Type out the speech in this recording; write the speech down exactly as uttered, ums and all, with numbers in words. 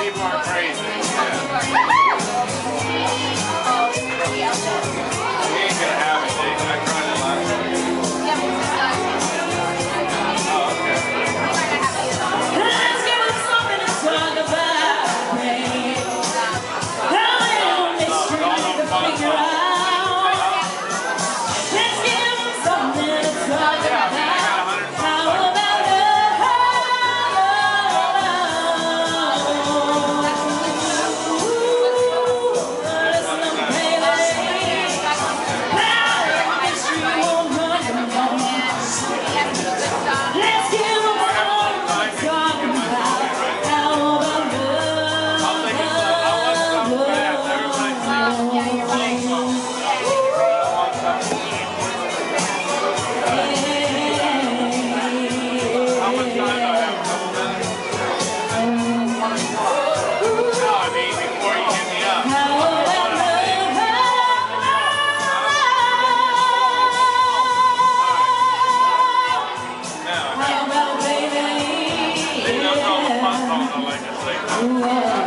people aren't crazy. Yeah. We ain't gonna have it, Dave. I tried it last week. Oh, okay. Let's give us something to talk about, babe. How will make sure to figure out? Let's give us something to talk about. How about I like to say that.